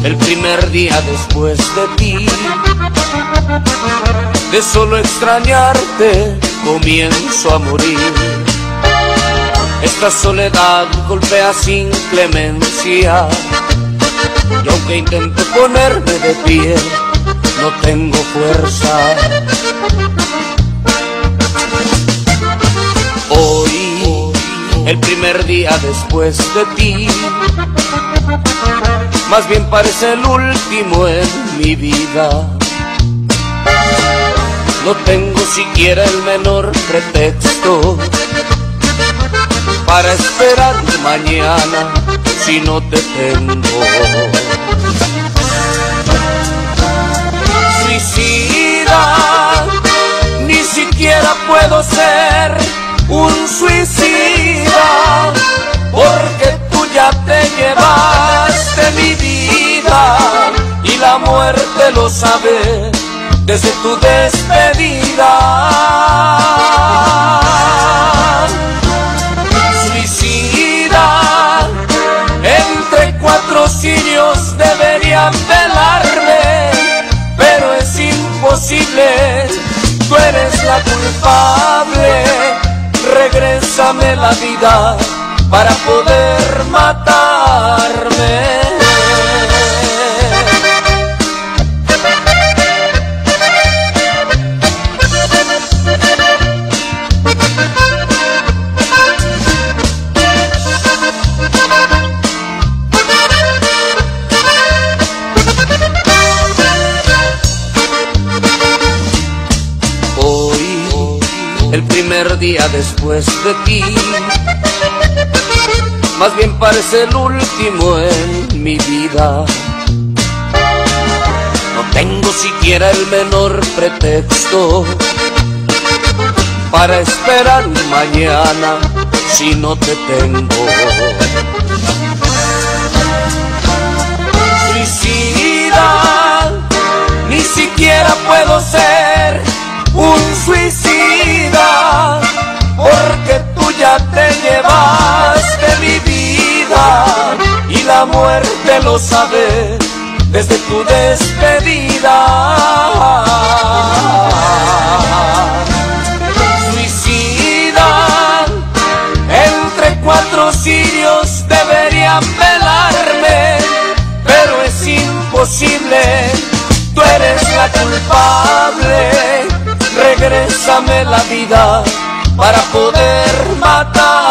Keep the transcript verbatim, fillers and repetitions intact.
El primer día después de ti, de solo extrañarte, comienzo a morir. Esta soledad golpea sin clemencia, y aunque intento ponerme de pie, no tengo fuerza. Hoy, el primer día después de ti, más bien parece el último en mi vida. No tengo siquiera el menor pretexto para esperar mañana si no te tengo. Suicida, ni siquiera puedo ser un suicida, porque tú ya te llevaste mi vida y la muerte lo sabe desde tu despedida. Suicida, entre cuatro cirios deberían velarme, pero es imposible, tú eres la culpable. Regrésame la vida para poder matarme. El primer día después de ti, más bien parece el último en mi vida. No tengo siquiera el menor pretexto para esperar mañana si no te tengo. Suicida, ni siquiera puedo ser un suicida, porque tú ya te llevaste mi vida y la muerte lo sabe desde tu despedida. Suicida, entre cuatro cirios deberían velarme, pero es imposible, tú eres la culpable. Regrésame la vida para poder matar.